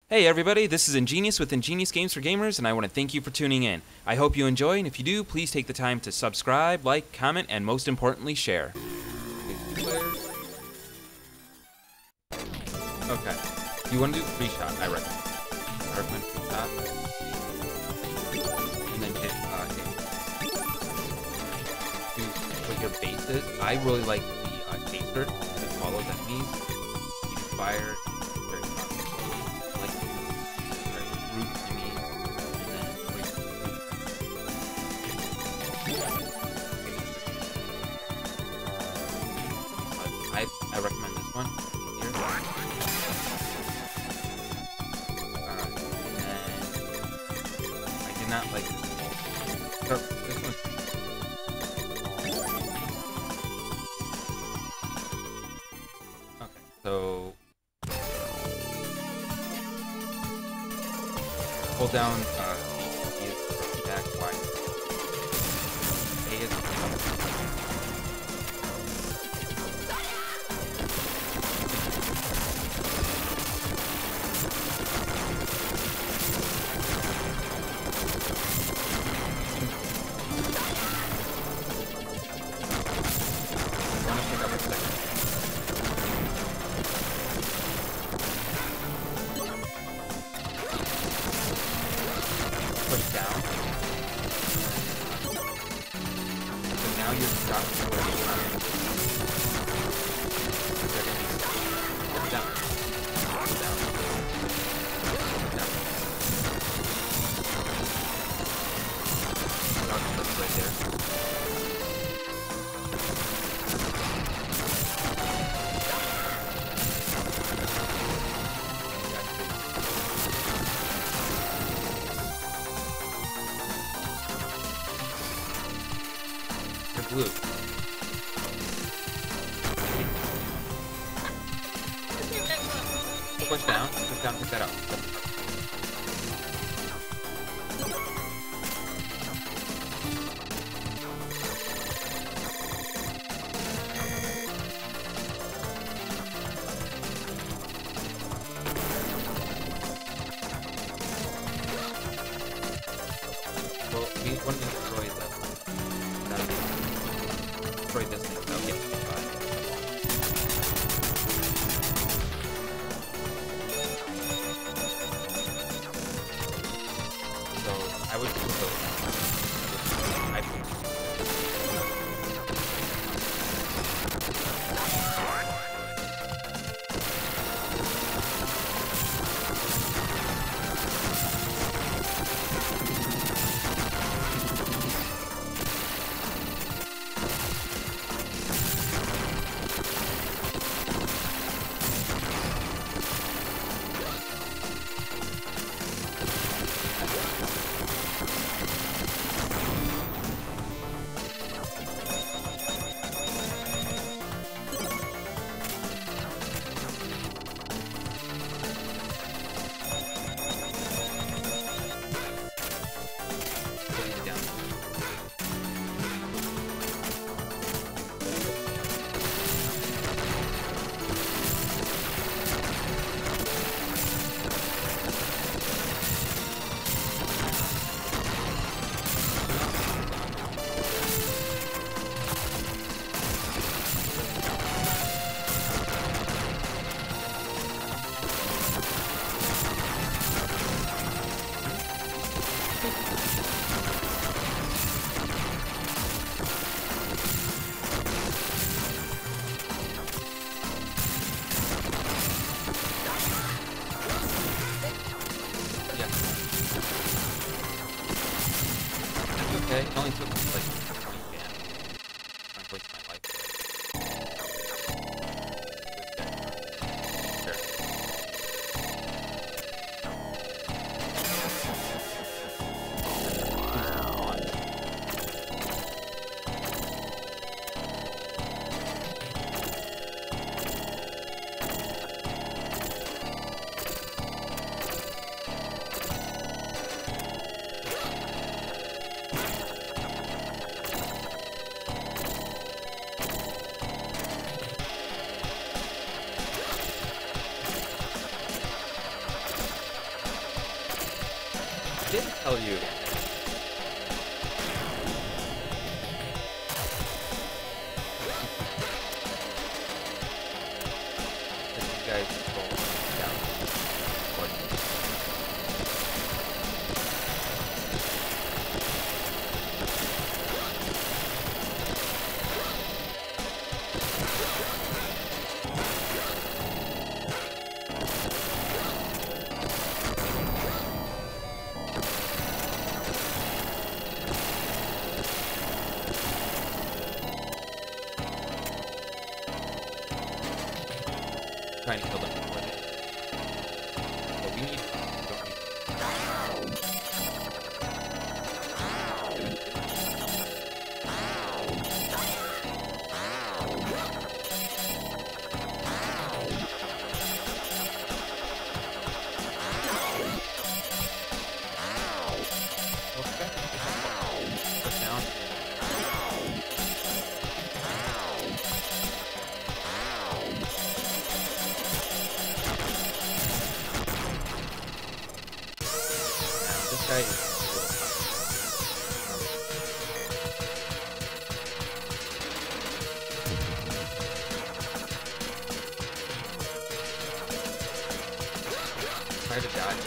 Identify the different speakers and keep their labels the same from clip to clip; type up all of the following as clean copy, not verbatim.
Speaker 1: Hey everybody, this is Ingenious with Ingenious Games for Gamers, and I want to thank you for tuning in. I hope you enjoy, and if you do, please take the time to subscribe, like, comment, and most importantly, share. Okay. You want to do 3-shot, I recommend. I recommend 3-shot. And then hit with your bases. I really like the chaser that follows enemies. You can fire. I recommend this one. Here. And I did not like this. This one. Okay, so hold down E is attack, Y. A is push down. So now you're dropping to where you're down. Down. Right there. Blue. Push down, pick that up. Well, we want to destroy this. Destroy this thing, so yeah, so I would put those. Okay, it only took like 20 damage. I'm wasting my life. did tell you. You guys go down. Trying to kill them before they. But we need. This guy is try to dodge.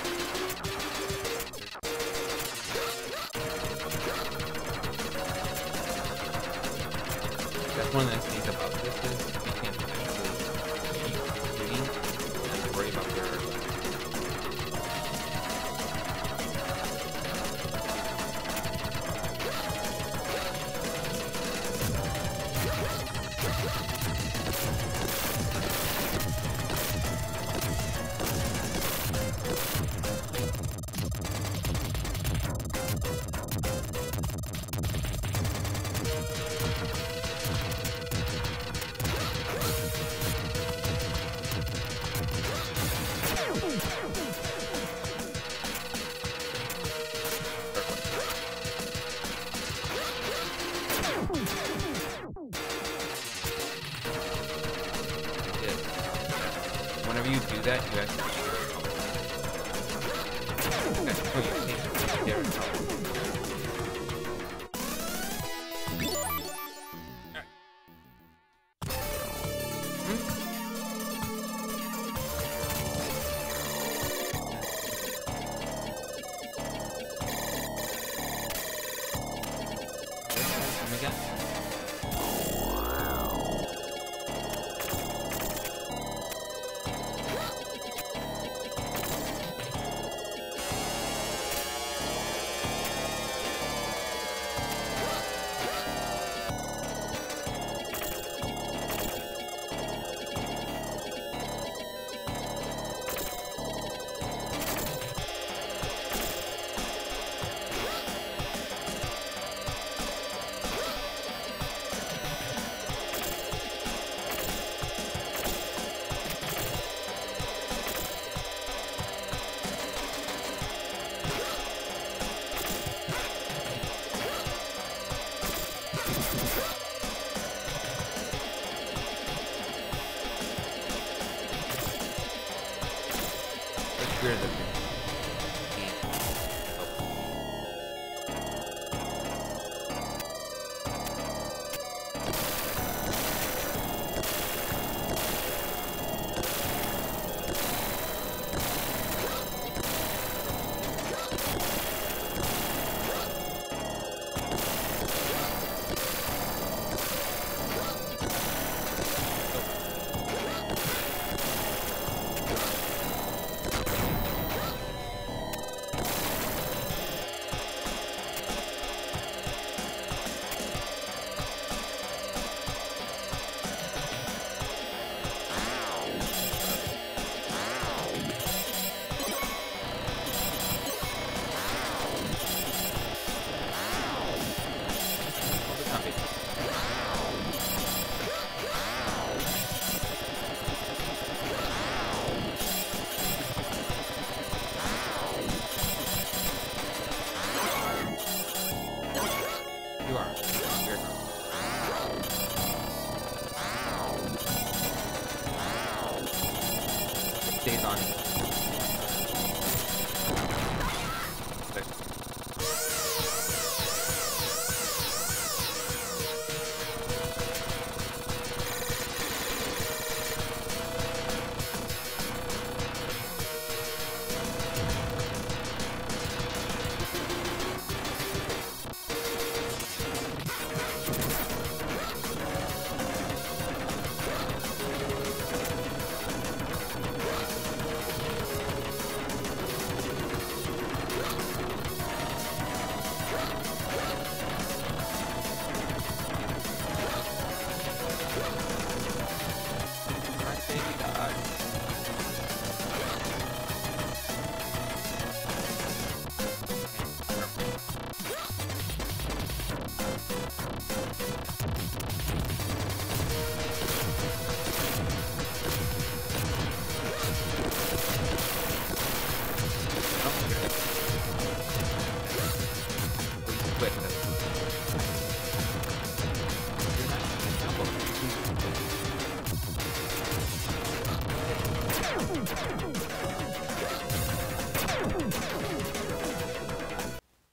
Speaker 1: That's one of the nice things about this is you can actually keep shooting and worry about your. Whenever you do that, you actually put your station right there. We're the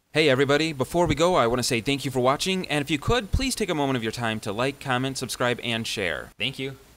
Speaker 1: Hey everybody, before we go, I want to say thank you for watching, and if you could, please take a moment of your time to like, comment, subscribe, and share. Thank you.